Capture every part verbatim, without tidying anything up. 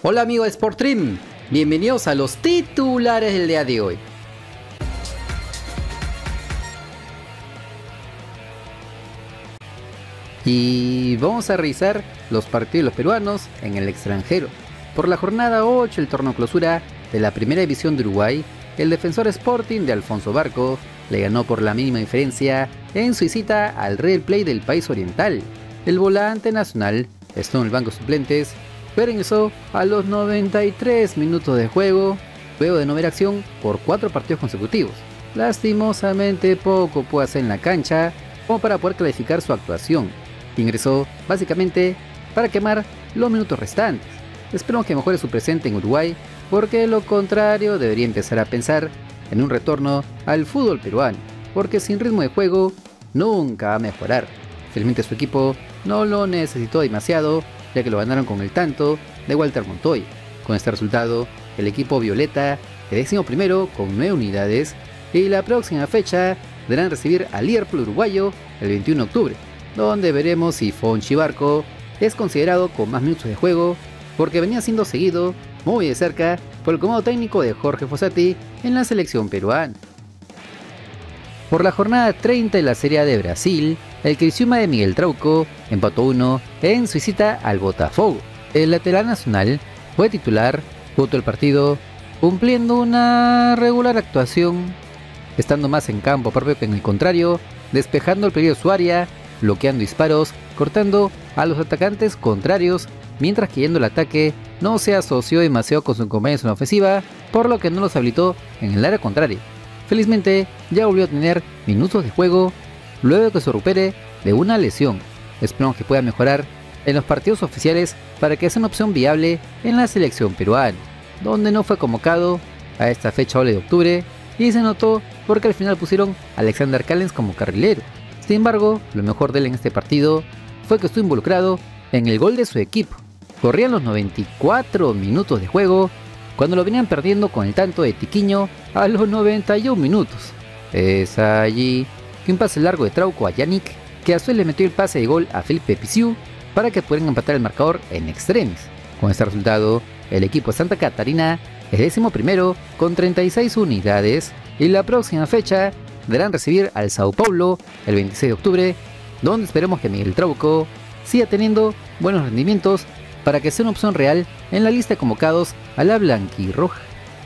Hola amigos de Sportstream, bienvenidos a los titulares del día de hoy. Y vamos a revisar los partidos de los peruanos en el extranjero. Por la jornada ocho del torneo clausura de la primera división de Uruguay, el Defensor Sporting de Alfonso Barco le ganó por la mínima diferencia en su visita al River Plate del país oriental. El volante nacional estuvo en el banco de suplentes, pero ingresó a los noventa y tres minutos de juego, luego de no ver acción por cuatro partidos consecutivos. Lastimosamente poco pudo hacer en la cancha como para poder clarificar su actuación. Ingresó básicamente para quemar los minutos restantes. Esperamos que mejore su presente en Uruguay, porque de lo contrario debería empezar a pensar en un retorno al fútbol peruano, porque sin ritmo de juego nunca va a mejorar. Felizmente su equipo no lo necesitó demasiado, ya que lo ganaron con el tanto de Walter Montoya. Con este resultado, el equipo violeta es décimo primero con nueve unidades, y la próxima fecha deberán recibir al Liverpool uruguayo el veintiuno de octubre, donde veremos si Fonchi Barco es considerado con más minutos de juego, porque venía siendo seguido muy de cerca por el comando técnico de Jorge Fossati en la selección peruana. Por la jornada treinta de la Serie A de Brasil, el Criciúma de Miguel Trauco empató uno en su visita al Botafogo. El lateral nacional fue titular junto al partido, cumpliendo una regular actuación, estando más en campo propio que en el contrario, despejando el peligro de su área, bloqueando disparos, cortando a los atacantes contrarios, mientras que yendo al ataque no se asoció demasiado con sus compañeros en la ofensiva, por lo que no los habilitó en el área contraria. Felizmente ya volvió a tener minutos de juego luego de que se recupere de una lesión. Esperamos que pueda mejorar en los partidos oficiales para que sea una opción viable en la selección peruana, donde no fue convocado a esta fecha doble de octubre, y se notó porque al final pusieron a Alexander Callens como carrilero. Sin embargo, lo mejor de él en este partido fue que estuvo involucrado en el gol de su equipo. Corrían los noventa y cuatro minutos de juego cuando lo venían perdiendo con el tanto de Tiquiño a los noventa y uno minutos. Es allí que un pase largo de Trauco a Yannick, que a su vez le metió el pase de gol a Felipe Pisiu para que pudieran empatar el marcador en extremis. Con este resultado, el equipo de Santa Catarina es décimo primero con treinta y seis unidades, y la próxima fecha deberán recibir al Sao Paulo el veintiséis de octubre, donde esperemos que Miguel Trauco siga teniendo buenos rendimientos para que sea una opción real en la lista de convocados a la blanquirroja.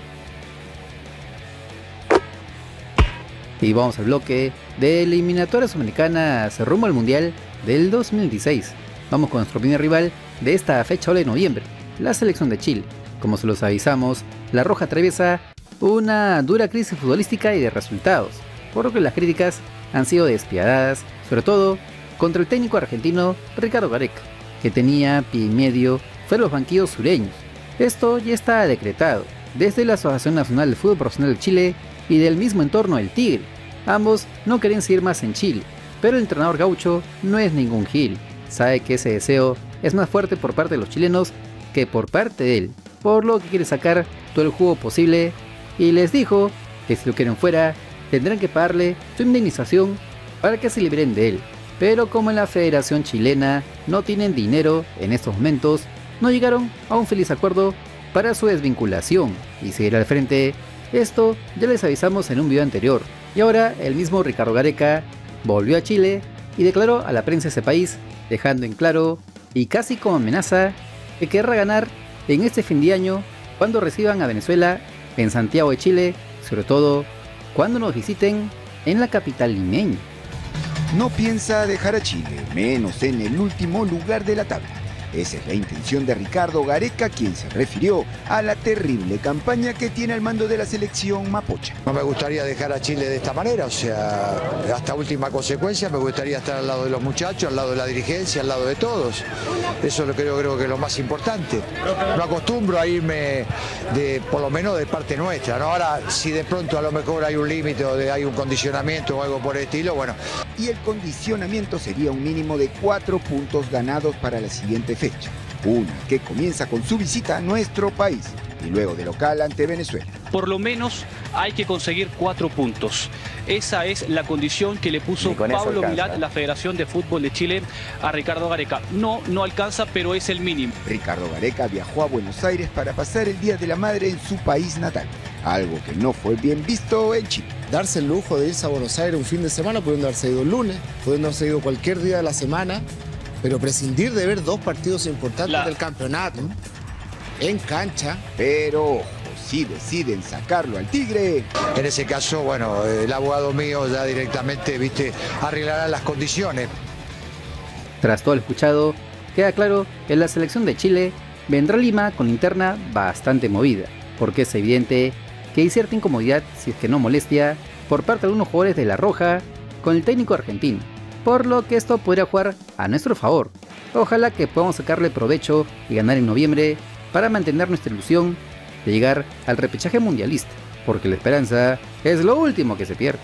Y vamos al bloque de eliminatorias sudamericanas rumbo al Mundial del dos mil dieciséis. Vamos con nuestro primer rival de esta fecha de noviembre, la selección de Chile. Como se los avisamos, la Roja atraviesa una dura crisis futbolística y de resultados, por lo que las críticas han sido despiadadas, sobre todo contra el técnico argentino Ricardo Gareca, que tenía pie y medio fuera de los banquillos sureños. Esto ya está decretado desde la Asociación Nacional de Fútbol Profesional de Chile y del mismo entorno del Tigre. Ambos no querían seguir más en Chile, pero el entrenador gaucho no es ningún gil. Sabe que ese deseo es más fuerte por parte de los chilenos que por parte de él, por lo que quiere sacar todo el jugo posible, y les dijo que si lo quieren fuera tendrán que pagarle su indemnización para que se liberen de él. Pero como en la Federación Chilena no tienen dinero en estos momentos, no llegaron a un feliz acuerdo para su desvinculación y seguir al frente. Esto ya les avisamos en un video anterior, y ahora el mismo Ricardo Gareca volvió a Chile y declaró a la prensa de ese país, dejando en claro y casi como amenaza que querrá ganar en este fin de año cuando reciban a Venezuela en Santiago de Chile, sobre todo cuando nos visiten en la capital limeña. No piensa dejar a Chile, menos en el último lugar de la tabla. Esa es la intención de Ricardo Gareca, quien se refirió a la terrible campaña que tiene al mando de la selección mapocha. No me gustaría dejar a Chile de esta manera, o sea, hasta última consecuencia me gustaría estar al lado de los muchachos, al lado de la dirigencia, al lado de todos. Eso lo creo, creo que es lo más importante. No acostumbro a irme, de, por lo menos de parte nuestra, ¿no? Ahora, si de pronto a lo mejor hay un límite o de, hay un condicionamiento o algo por el estilo, bueno. Y el condicionamiento sería un mínimo de cuatro puntos ganados para la siguiente fecha. una que comienza con su visita a nuestro país y luego de local ante Venezuela. Por lo menos hay que conseguir cuatro puntos. Esa es la condición que le puso Pablo Milad, la Federación de Fútbol de Chile, a Ricardo Gareca. No, no alcanza, pero es el mínimo. Ricardo Gareca viajó a Buenos Aires para pasar el Día de la Madre en su país natal, algo que no fue bien visto en Chile. Darse el lujo de irse a Buenos Aires un fin de semana, pudiendo haberse ido el lunes, pudiendo haberse ido cualquier día de la semana, pero prescindir de ver dos partidos importantes la... del campeonato en cancha. Pero ojo, si deciden sacarlo al Tigre, en ese caso, bueno, el abogado mío ya directamente, viste, arreglará las condiciones. Tras todo lo escuchado, queda claro que la selección de Chile vendrá a Lima con interna bastante movida, porque es evidente que hay cierta incomodidad, si es que no molestia, por parte de algunos jugadores de La Roja con el técnico argentino, por lo que esto podría jugar a nuestro favor. Ojalá que podamos sacarle provecho y ganar en noviembre para mantener nuestra ilusión de llegar al repechaje mundialista, porque la esperanza es lo último que se pierde.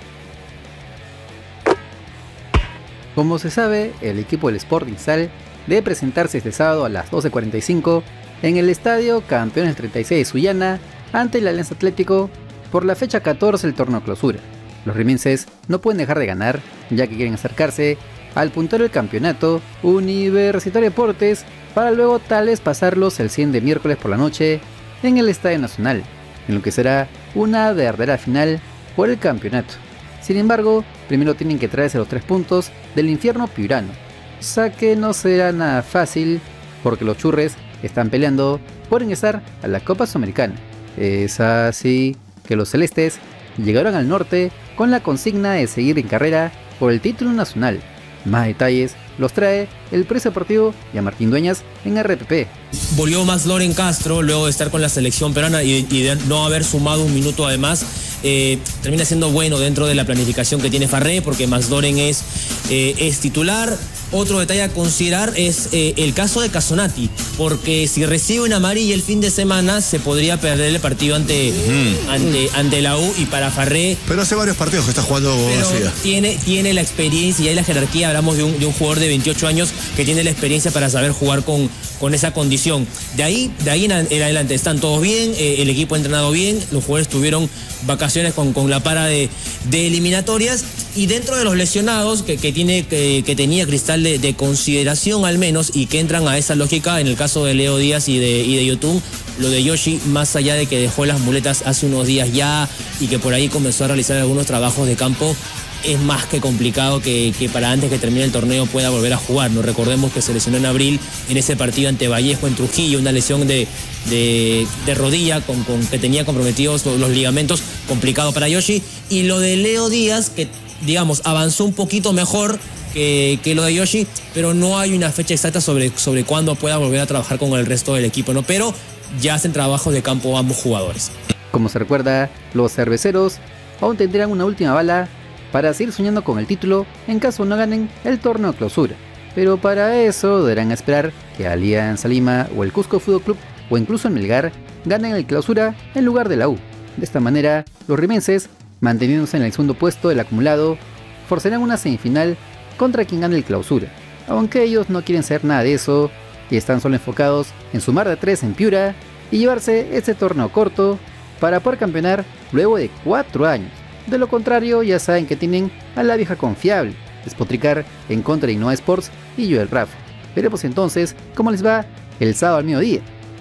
Como se sabe, el equipo del Sporting Cristal debe presentarse este sábado a las doce cuarenta y cinco en el estadio Campeones treinta y seis de Sullana ante el Alianza Atlético por la fecha catorce del torneo clausura. Los rimenses no pueden dejar de ganar, ya que quieren acercarse al puntero del campeonato, Universitario Deportes, para luego tal vez pasarlos el cien de miércoles por la noche en el Estadio Nacional, en lo que será una verdadera final por el campeonato. Sin embargo, primero tienen que traerse los tres puntos del infierno piurano, o sea que no será nada fácil porque los churres están peleando por ingresar a la Copa Sudamericana. Es así que los celestes llegaron al norte con la consigna de seguir en carrera por el título nacional. Más detalles los trae el Precio Deportivo y a Martín Dueñas en R P P. Volvió Max Loren Castro luego de estar con la selección peruana y, y de no haber sumado un minuto además. Eh, termina siendo bueno dentro de la planificación que tiene Farré, porque Max Loren es, eh, es titular. Otro detalle a considerar es eh, el caso de Casonati, porque si recibe una amarilla el fin de semana se podría perder el partido ante, mm. ante, ante la U, y para Farré... Pero hace varios partidos que está jugando pero tiene, tiene la experiencia y hay la jerarquía. Hablamos de un, de un jugador de veintiocho años que tiene la experiencia para saber jugar con, con esa condición. De ahí, de ahí en, en adelante están todos bien, eh, el equipo ha entrenado bien, los jugadores tuvieron vacaciones con, con la para de, de eliminatorias, y dentro de los lesionados que, que, tiene, que, que tenía Cristal de, de consideración al menos, y que entran a esa lógica, en el caso de Leo Díaz y de, y de Yotun, lo de Yoshi, más allá de que dejó las muletas hace unos días ya y que por ahí comenzó a realizar algunos trabajos de campo, es más que complicado que, que para antes que termine el torneo pueda volver a jugar. No recordemos que se lesionó en abril en ese partido ante Vallejo en Trujillo, una lesión de, de, de rodilla con, con, que tenía comprometidos los, los ligamentos, complicado para Yoshi. Y lo de Leo Díaz, que digamos avanzó un poquito mejor que, que lo de Yoshi, pero no hay una fecha exacta sobre, sobre cuándo pueda volver a trabajar con el resto del equipo, ¿no? Pero ya hacen trabajos de campo ambos jugadores. Como se recuerda, los cerveceros aún tendrán una última bala para seguir soñando con el título en caso no ganen el torneo clausura. Pero para eso deberán esperar que Alianza Lima o el Cusco Fútbol Club o incluso el Melgar ganen el clausura en lugar de la U. De esta manera, los rimenses, manteniéndose en el segundo puesto del acumulado, forzarán una semifinal contra quien gane el clausura. Aunque ellos no quieren saber nada de eso y están solo enfocados en sumar de tres en Piura y llevarse este torneo corto para poder campeonar luego de cuatro años. De lo contrario, ya saben que tienen a la vieja confiable, despotricar en contra de Innova Sports y Joel Rafa. Veremos entonces cómo les va el sábado al mediodía.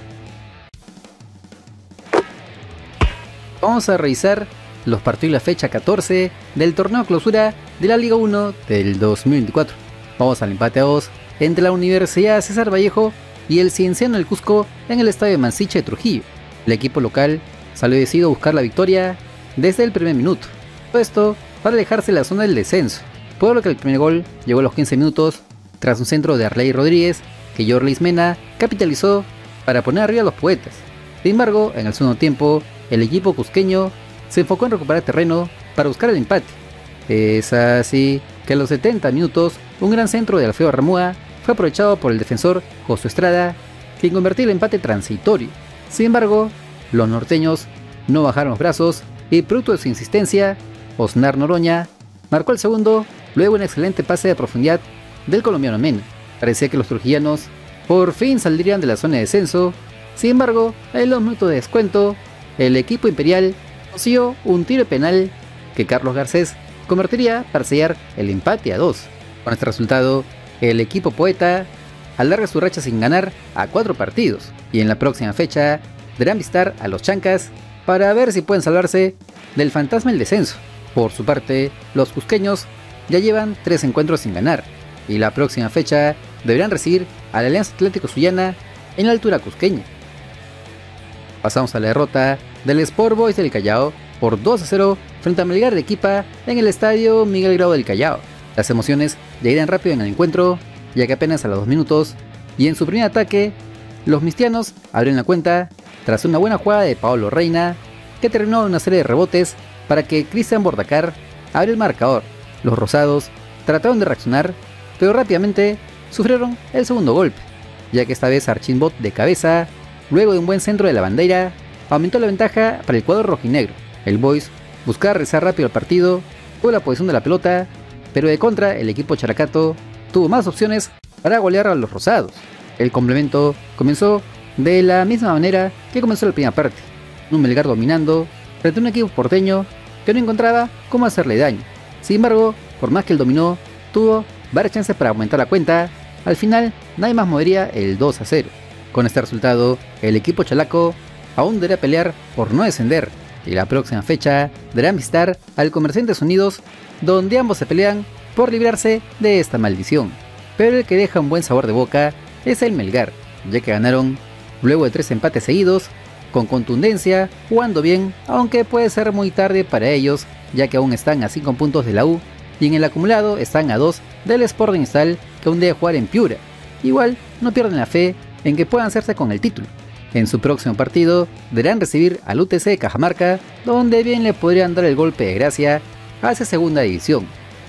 Vamos a revisar los partidos de la fecha catorce del torneo clausura de la Liga uno del dos mil veinticuatro. Vamos al empate a dos entre la Universidad César Vallejo y el Cienciano del Cusco en el estadio Mansiche de Trujillo. El equipo local salió decidido a buscar la victoria desde el primer minuto, esto para alejarse de la zona del descenso, por lo que el primer gol llegó a los quince minutos tras un centro de Arley Rodríguez que Yorlis Mena capitalizó para poner arriba a los poetas. Sin embargo, en el segundo tiempo, el equipo cusqueño se enfocó en recuperar terreno para buscar el empate. Es así que a los setenta minutos, un gran centro de Alfredo Ramúa fue aprovechado por el defensor Josué Estrada, quien convirtió el empate transitorio. Sin embargo, los norteños no bajaron los brazos y, producto de su insistencia, Osnar Noroña marcó el segundo, luego un excelente pase de profundidad del colombiano Mena. Parecía que los trujillanos por fin saldrían de la zona de descenso. Sin embargo, en los minutos de descuento, el equipo imperial consiguió un tiro penal que Carlos Garcés convertiría para sellar el empate a dos. Con este resultado, el equipo poeta alarga su racha sin ganar a cuatro partidos y en la próxima fecha deberán visitar a los Chancas para ver si pueden salvarse del fantasma del descenso. Por su parte, los cusqueños ya llevan tres encuentros sin ganar y la próxima fecha deberán recibir a la Alianza Atlético Sullana en la altura cusqueña. Pasamos a la derrota del Sport Boys del Callao por dos a cero frente a Melgar de Arequipa en el estadio Miguel Grau del Callao. Las emociones llegan rápido en el encuentro, ya que apenas a los dos minutos y en su primer ataque, los mistianos abren la cuenta tras una buena jugada de Paolo Reina que terminó en una serie de rebotes para que Cristian Bordacar abriera el marcador. Los rosados trataron de reaccionar, pero rápidamente sufrieron el segundo golpe, ya que esta vez Archimbot de cabeza, luego de un buen centro de la bandera, aumentó la ventaja para el cuadro rojinegro. El Boys buscaba regresar rápido al partido, tuvo la posición de la pelota, pero de contra el equipo characato tuvo más opciones para golear a los rosados. El complemento comenzó de la misma manera que comenzó la primera parte, un Melgar dominando frente a un equipo porteño que no encontraba cómo hacerle daño. Sin embargo, por más que él dominó, tuvo varias chances para aumentar la cuenta. Al final, nadie más movería el dos a cero. Con este resultado, el equipo chalaco aún deberá pelear por no descender y la próxima fecha deberán visitar al Comerciantes Unidos, donde ambos se pelean por librarse de esta maldición. Pero el que deja un buen sabor de boca es el Melgar, ya que ganaron luego de tres empates seguidos, con contundencia, jugando bien, aunque puede ser muy tarde para ellos, ya que aún están a cinco puntos de la U y en el acumulado están a dos del Sporting Cristal, que aún debe jugar en Piura. Igual no pierden la fe en que puedan hacerse con el título. En su próximo partido deberán recibir al U T C de Cajamarca, donde bien le podrían dar el golpe de gracia hacia segunda división.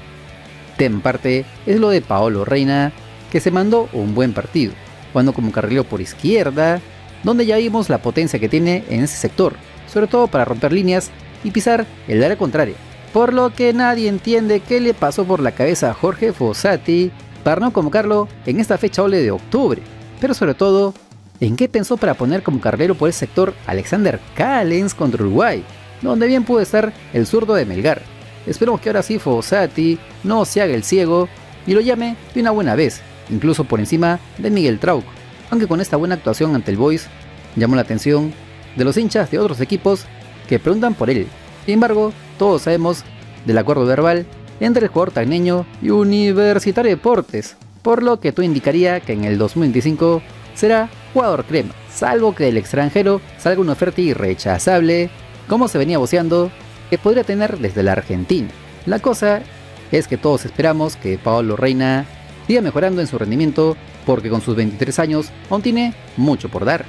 Tema parte es lo de Paolo Reina, que se mandó un buen partido, jugando como carrilero por izquierda, donde ya vimos la potencia que tiene en ese sector, sobre todo para romper líneas y pisar el área contraria, por lo que nadie entiende qué le pasó por la cabeza a Jorge Fossati para no convocarlo en esta fecha doble de octubre, pero sobre todo, en qué pensó para poner como carrilero por ese sector Alexander Callens contra Uruguay, donde bien pudo estar el zurdo de Melgar. Esperemos que ahora sí Fossati no se haga el ciego y lo llame de una buena vez, incluso por encima de Miguel Trauco, aunque con esta buena actuación ante el Boys llamó la atención de los hinchas de otros equipos que preguntan por él. Sin embargo, todos sabemos del acuerdo verbal entre el jugador tagneño y Universitario de Deportes, por lo que todo indicaría que en el dos mil veinticinco será jugador crema, salvo que del extranjero salga una oferta irrechazable, como se venía voceando que podría tener desde la Argentina. La cosa es que todos esperamos que Paolo Reina siga mejorando en su rendimiento, porque con sus veintitrés años aún tiene mucho por dar.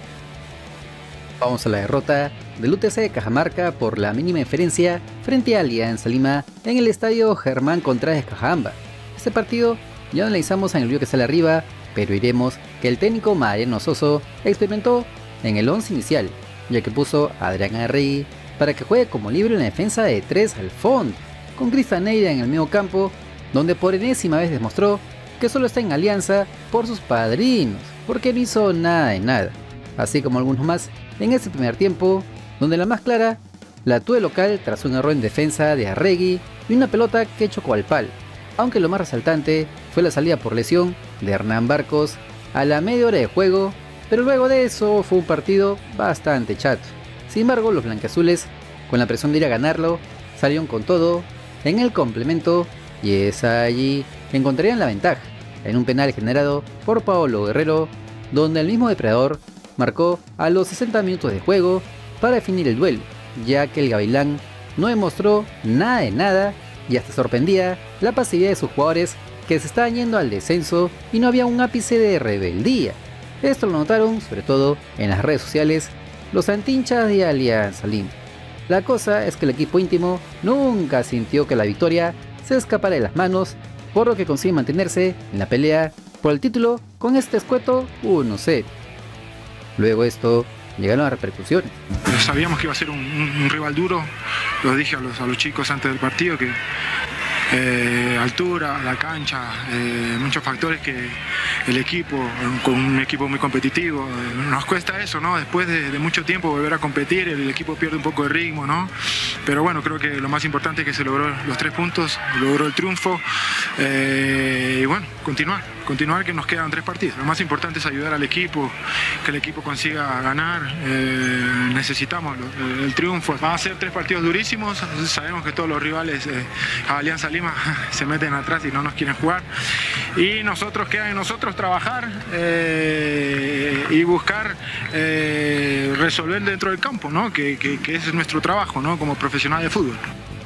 Vamos a la derrota del U T C de Cajamarca por la mínima diferencia frente a Alianza Lima en el estadio Germán Contreras de Cajabamba. Este partido ya lo analizamos en el video que sale arriba, pero diremos que el técnico Mariano Soso experimentó en el once inicial, ya que puso a Adrián Arregui para que juegue como libre en la defensa de tres al fondo, con Cristian Neira en el medio campo, donde por enésima vez demostró que solo está en alianza por sus padrinos, porque no hizo nada de nada, así como algunos más en este primer tiempo, donde la más clara la tuvo el local tras un error en defensa de Arregui y una pelota que chocó al palo, aunque lo más resaltante fue la salida por lesión de Hernán Barcos a la media hora de juego, pero luego de eso fue un partido bastante chato. Sin embargo, los blanquiazules, con la presión de ir a ganarlo, salieron con todo en el complemento y es allí que encontrarían la ventaja, en un penal generado por Paolo Guerrero, donde el mismo depredador marcó a los sesenta minutos de juego para definir el duelo, ya que el Gavilán no demostró nada de nada y hasta sorprendía la pasividad de sus jugadores que se estaban yendo al descenso y no había un ápice de rebeldía. Esto lo notaron sobre todo en las redes sociales los antinchas de Alianza Lima. La cosa es que el equipo íntimo nunca sintió que la victoria se escapara de las manos, por lo que consigue mantenerse en la pelea por el título con este escueto uno cero. Luego esto llegaron las repercusiones. Sabíamos que iba a ser un, un, un rival duro, lo dije a los, a los chicos antes del partido, que eh, altura, la cancha, eh, muchos factores que el equipo, con un equipo muy competitivo, eh, nos cuesta eso, ¿no? Después de, de mucho tiempo volver a competir, el equipo pierde un poco de ritmo, ¿no? Pero bueno, creo que lo más importante es que se logró los tres puntos, logró el triunfo, eh, y bueno, continuar, continuar que nos quedan tres partidos. Lo más importante es ayudar al equipo, que el equipo consiga ganar, eh, necesitamos el, el triunfo. Van a ser tres partidos durísimos, sabemos que todos los rivales eh, a Alianza Lima se meten atrás y no nos quieren jugar. Y nosotros, queda en nosotros trabajar eh, y buscar eh, resolver dentro del campo, ¿no? Que, que, que ese es nuestro trabajo, ¿no? Como profesional de fútbol.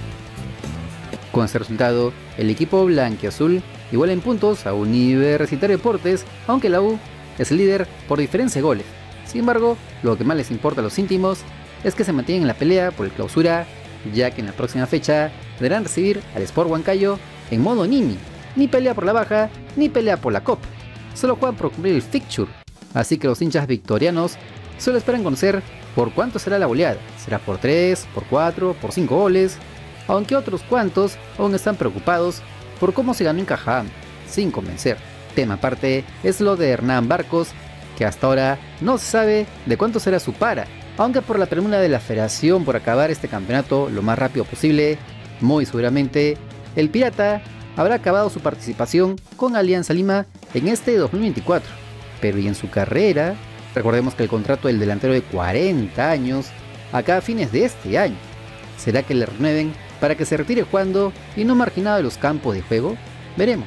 Con este resultado, el equipo blanquiazul iguala en puntos a Universitario Deportes, aunque la U es el líder por diferencia de goles. Sin embargo, lo que más les importa a los íntimos es que se mantienen en la pelea por el clausura, ya que en la próxima fecha deberán recibir al Sport Huancayo en modo Nini. Ni pelea por la baja, ni pelea por la copa. Solo juegan por cumplir el fixture. Así que los hinchas victorianos solo esperan conocer por cuánto será la goleada. ¿Será por tres, por cuatro, por cinco goles? Aunque otros cuantos aún están preocupados por cómo se ganó en Cajabamba, sin convencer. Tema aparte es lo de Hernán Barcos, que hasta ahora no se sabe de cuánto será su para, aunque por la premura de la federación por acabar este campeonato lo más rápido posible, muy seguramente el Pirata habrá acabado su participación con Alianza Lima en este dos mil veinticuatro. Pero y en su carrera, recordemos que el contrato del delantero de cuarenta años acaba a fines de este año. ¿Será que le renueven para que se retire jugando y no marginado de los campos de juego? Veremos.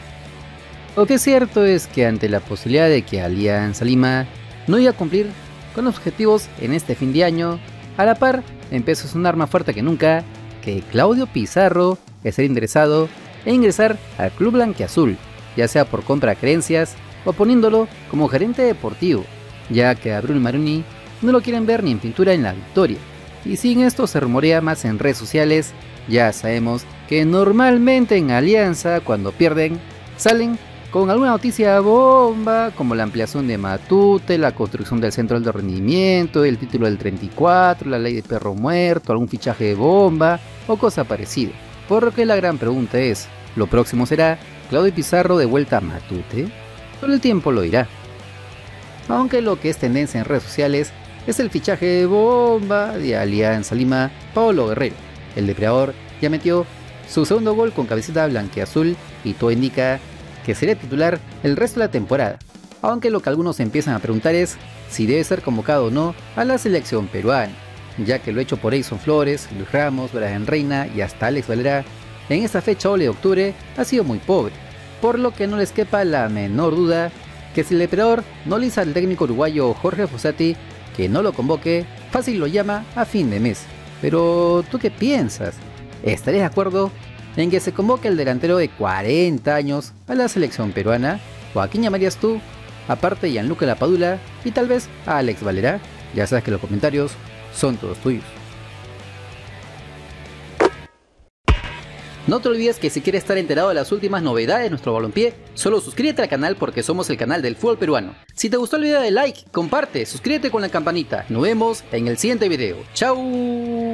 Lo que es cierto es que ante la posibilidad de que Alianza Lima no iba a cumplir con los objetivos en este fin de año, a la par empezó a sonar más fuerte que nunca que Claudio Pizarro es ser interesado e ingresar al club blanquiazul, ya sea por compra de creencias o poniéndolo como gerente deportivo, ya que a Bruno Maroni no lo quieren ver ni en pintura en la Victoria. Y sin esto se rumorea más en redes sociales, ya sabemos que normalmente en Alianza cuando pierden salen con alguna noticia bomba como la ampliación de Matute, la construcción del centro de alto rendimiento, el título del treinta y cuatro, la ley de perro muerto, algún fichaje de bomba o cosa parecida. Por lo que la gran pregunta es, ¿lo próximo será Claudio Pizarro de vuelta a Matute? Solo el tiempo lo dirá. Aunque lo que es tendencia en redes sociales es el fichaje de bomba de Alianza Lima, Paolo Guerrero. El depredador ya metió su segundo gol con camiseta blanquiazul y todo indica que sería titular el resto de la temporada. Aunque lo que algunos empiezan a preguntar es si debe ser convocado o no a la selección peruana, ya que lo hecho por Edson Flores, Luis Ramos, Brian Reina y hasta Alex Valera en esta fecha doble de octubre ha sido muy pobre, por lo que no les quepa la menor duda que si el depredador no le dice al técnico uruguayo Jorge Fossati que no lo convoque, fácil lo llama a fin de mes. Pero ¿tú qué piensas? ¿Estarías de acuerdo en que se convoque el delantero de cuarenta años a la selección peruana? ¿O a quién llamarías tú? Aparte de Gianluca Lapadula y tal vez a Alex Valera. Ya sabes que los comentarios son todos tuyos. No te olvides que si quieres estar enterado de las últimas novedades de nuestro balompié, solo suscríbete al canal porque somos el canal del fútbol peruano. Si te gustó el video, dale like, comparte, suscríbete con la campanita. Nos vemos en el siguiente video. ¡Chao!